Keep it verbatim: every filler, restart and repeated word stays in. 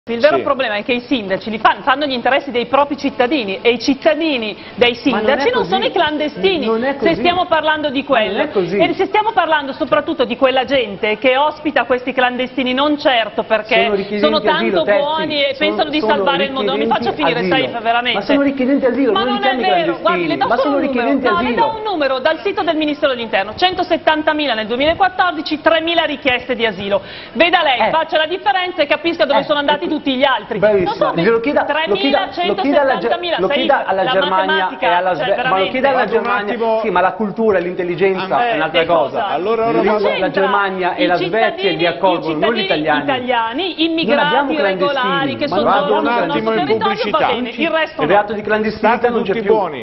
Il vero Sì. problema è che i sindaci li fanno, fanno gli interessi dei propri cittadini e i cittadini dei sindaci non, non sono i clandestini, se stiamo parlando di quello. E se stiamo parlando soprattutto di quella gente che ospita questi clandestini, non certo perché sono, sono tanto asilo, buoni terzi, e pensano sono, di salvare il mondo. Non mi faccia finire, asilo. Saif, veramente. Ma sono richiedenti asilo, ma non, non è vero, guardi, le do ma solo sono un numero. richiedenti No, asilo. le do un numero dal sito del Ministero dell'Interno, centosettantamila nel duemilaquattordici, tremila richieste di asilo. Veda lei, Eh. faccia la differenza e capisca dove Eh. sono andati tutti gli altri. Bravissima. Non so, Lo chieda, lo chieda, lo chieda alla, lo chieda alla Germania e alla cioè, Svezia, ma lo chieda alla Germania, sì, ma la cultura e l'intelligenza eh, è un'altra cosa. Allora, ora la, la Germania e la Svezia li accolgono, non gli italiani. italiani, immigrati regolari che ma soggiornano un sul attimo nostro in territorio, pubblicità. va bene, il resto Il no. reato di clandestinità non c'è più. Buoni.